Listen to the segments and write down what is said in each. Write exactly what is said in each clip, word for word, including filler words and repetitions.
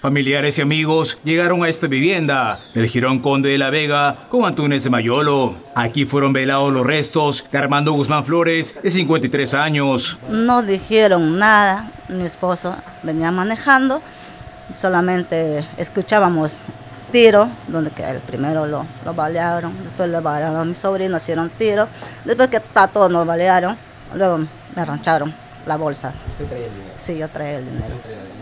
Familiares y amigos llegaron a esta vivienda del Jirón Conde de la Vega con Antunes de Mayolo. Aquí fueron velados los restos de Armando Guzmán Flores, de cincuenta y tres años. No dijeron nada, mi esposo venía manejando, solamente escuchábamos tiro, donde que el primero lo, lo balearon, después le balearon a mi sobrino, hicieron tiro, después que a todos nos balearon, luego me arrancharon la bolsa. ¿Usted traía el dinero? Sí, yo traía el dinero.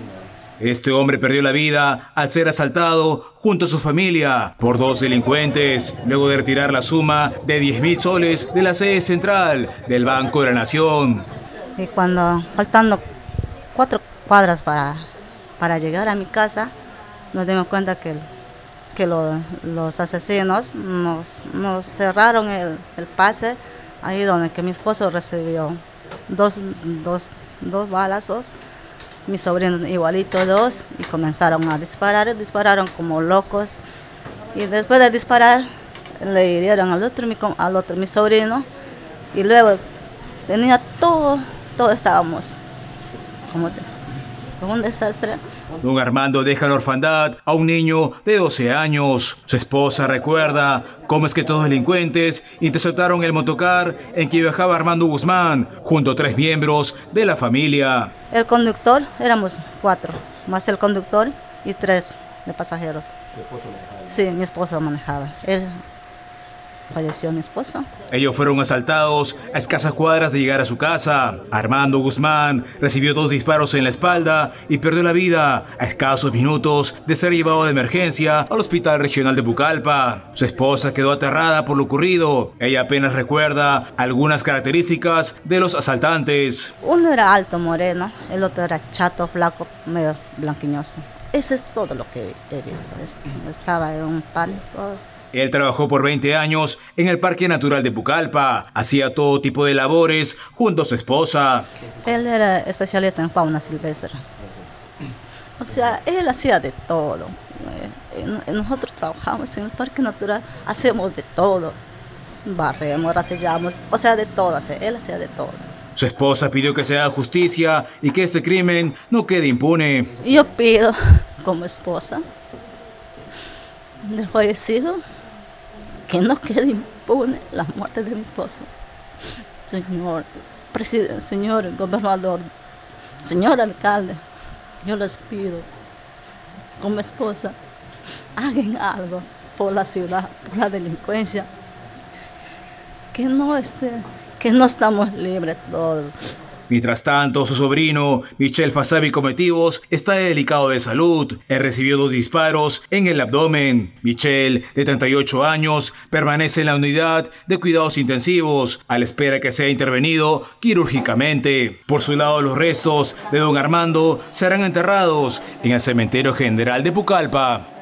Este hombre perdió la vida al ser asaltado junto a su familia por dos delincuentes, luego de retirar la suma de diez mil soles de la sede central del Banco de la Nación. Y cuando, faltando cuatro cuadras para, para llegar a mi casa, nos dimos cuenta que, que lo, los asesinos nos, nos cerraron el, el pase, ahí donde que mi esposo recibió dos, dos, dos balazos. Mi sobrino igualito dos, y comenzaron a disparar, dispararon como locos, y después de disparar le hirieron al otro mi, al otro mi sobrino, y luego tenía todo, todo estábamos como, como un desastre. Don Armando deja en la orfandad a un niño de doce años. Su esposa recuerda cómo es que todos los delincuentes interceptaron el motocar en que viajaba Armando Guzmán junto a tres miembros de la familia. El conductor, éramos cuatro, más el conductor y tres de pasajeros. ¿Su esposo manejaba? Sí, mi esposo manejaba. Él falleció, mi esposo. Ellos fueron asaltados a escasas cuadras de llegar a su casa. Armando Guzmán recibió dos disparos en la espalda y perdió la vida a escasos minutos de ser llevado de emergencia al Hospital Regional de Pucallpa. Su esposa quedó aterrada por lo ocurrido. Ella apenas recuerda algunas características de los asaltantes. Uno era alto, moreno, el otro era chato, flaco, medio blanquiñoso. Eso es todo lo que he visto. Estaba en un pánico. Él trabajó por veinte años en el Parque Natural de Pucallpa. Hacía todo tipo de labores junto a su esposa. Él era especialista en fauna silvestre. O sea, él hacía de todo. Nosotros trabajamos en el Parque Natural, hacemos de todo. Barremos, ratellamos, o sea, de todo. Él hacía de todo. Su esposa pidió que se haga justicia y que este crimen no quede impune. Yo pido, como esposa del fallecido, que no quede impune la muerte de mi esposo. Señor presidente, señor gobernador, señor alcalde, yo les pido, como esposa, hagan algo por la ciudad, por la delincuencia, que no esté, que no estamos libres todos. Mientras tanto, su sobrino, Michel Fasabi Cometivos, está delicado de salud. Él recibió dos disparos en el abdomen. Michel, de treinta y ocho años, permanece en la unidad de cuidados intensivos a la espera que sea intervenido quirúrgicamente. Por su lado, los restos de don Armando serán enterrados en el Cementerio General de Pucallpa.